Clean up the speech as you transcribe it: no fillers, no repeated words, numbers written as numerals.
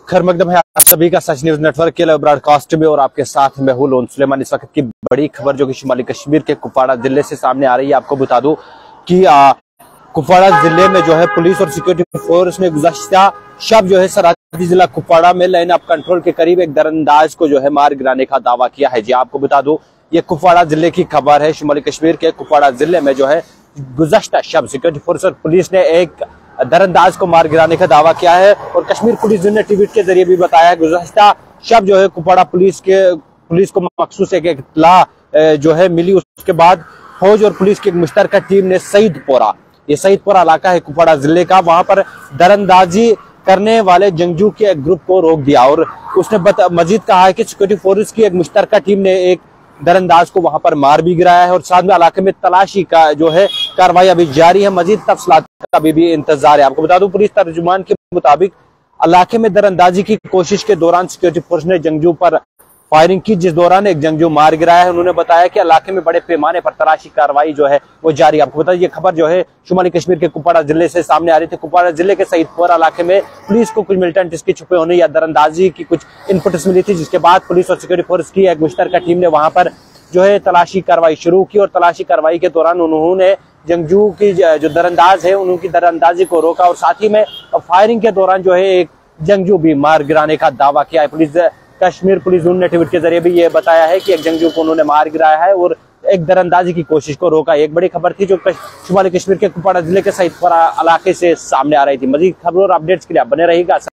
खैर मकदम है आप सभी का सच न्यूज नेटवर्क के लाइव ब्रॉडकास्ट में और आपके साथ मैं हूं लोन सुलेमान। इस वक्त की बड़ी खबर जो कि शुमाली कश्मीर के कुपवाड़ा जिले से सामने आ रही है। आपको बता दूं कि कुपवाड़ा जिले में जो है पुलिस और सिक्योरिटी फोर्स ने गुज़श्ता शब जो है सरहदी जिला कुपवाड़ा में लाइन ऑफ कंट्रोल के करीब एक दरअंदाज को जो है मार गिराने का दावा किया है। जी आपको बता दूं ये कुपवाड़ा जिले की खबर है। शुमाली कश्मीर के कुपवाड़ा जिले में जो है गुज़श्ता शब सिक्योरिटी फोर्स और पुलिस ने एक दरअंदाज को मार गिराने का दावा किया है और कश्मीर पुलिस ने ट्वीट के जरिए भी बताया है। गुज़श्ता शब जो है कुपवाड़ा पुलिस को मखसूस एक इत्तला जो है मिली, उसके बाद फौज और पुलिस की एक मुश्तरका टीम ने सईदपोरा इलाका है कुपवाड़ा जिले का, वहां पर दरअंदाजी करने वाले जंगजू के एक ग्रुप को रोक दिया और उसने मजीद कहा है कि सिक्योरिटी फोर्स की एक मुश्तरका टीम ने एक दरअंदाज को वहां पर मार भी गिराया है और साथ में इलाके में तलाशी का जो है कार्रवाई अभी जारी है। मजीद तफसीलात का भी इंतजार है। आपको बता दूं पुलिस तर्जुमान के मुताबिक इलाके में दरअंदाजी की कोशिश के दौरान सिक्योरिटी फोर्स ने जंगजू पर फायरिंग की, जिस दौरान एक जंगजू मार गिराया है। उन्होंने बताया कि इलाके में बड़े पैमाने पर तलाशी कार्रवाई जो है वो जारी। आपको बता ये खबर जो है शुमाली कश्मीर के कुपवाड़ा जिले से सामने आ रही थी। कुपवाड़ा जिले के सईदपोरा इलाके में पुलिस को कुछ मिलिटेंट इसके छुपे होने या दरअंदाजी की कुछ इनपुट्स मिली थी, जिसके बाद पुलिस और सिक्योरिटी फोर्स की एक मुश्तरका टीम ने वहां पर जो है तलाशी कार्रवाई शुरू की और तलाशी कार्रवाई के दौरान उन्होंने जंगजू की जो दरअंदाज है उनकी दरअंदाजी को रोका और साथ ही में फायरिंग के दौरान जो है एक जंगजू भी मार गिराने का दावा किया है। कश्मीर पुलिस ने ट्वीट के जरिए भी ये बताया है कि एक जंगजू को उन्होंने मार गिराया है और एक दरअंदाजी की कोशिश को रोका। एक बड़ी खबर थी जो शुमाली कश्मीर के कुपवाड़ा जिले के सईदपोरा इलाके से सामने आ रही थी। मजीद खबरों और अपडेट्स के लिए आप बने रहिएगा।